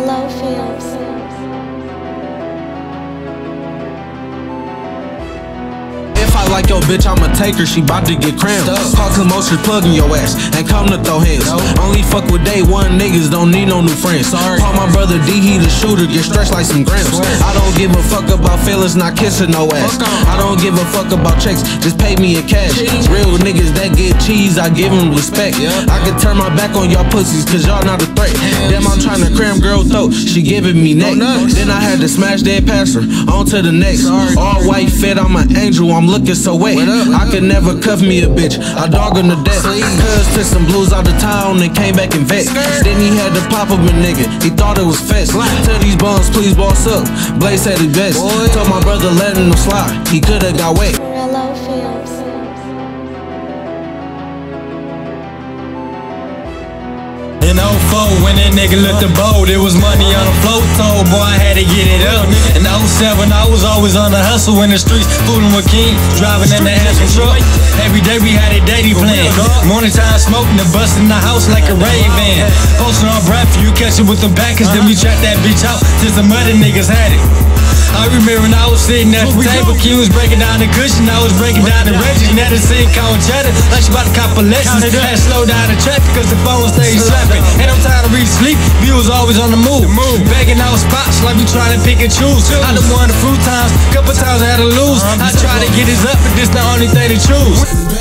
Rello Films. If I like your bitch, I'ma take her, she bout to get crammed. Call commotion, plugging your ass, and come to throw hands. Only fuck with day one niggas, don't need no new friends. Call my brother D, he the shooter, get stretched like some grams. I don't give a fuck about feelings, not kissing no ass. I don't give a fuck about checks, just pay me in cash. Real niggas that get cheese, I give them respect. I can turn my back on y'all pussies, cause y'all not a threat. Damn, I'm trying to cram girl throat, she giving me neck. Then I had to smash that passer, on to the next. All white fit, I'm an angel, I'm looking so wet. I could never cuff me a bitch, I dog on the death. Cuz took some blues out of town and came back and vex. Then he had to pop up a nigga, he thought it was fest. Tell these bums please boss up, Blaze said it best. Told my brother letting him slide, he coulda got wet. Rello Films. In 04, when that nigga looked the boat, it was money on the float, told boy I had to get it up. In 07, I was always on the hustle in the streets, fooling with King, driving in the Aspen truck. Every day we had a daily plan. Morning time smoking and busting the house like a Ray-Ban. Posting on breath, you catch it with the backers, then we track that bitch out till some other niggas had it. I remember when I was sitting at the table, King was breaking down the cushion, I was breaking down the Reggie. Now the scene count cheddar, like she about to cop a lesson. Had to slow down the traffic cause the phone stayed slapping. Ain't no time to reach sleep, we was always on the move. Begging out spots like we trying to pick and choose. I done won a few times, couple times I had to lose. I tried to get his up, but this the only thing to choose.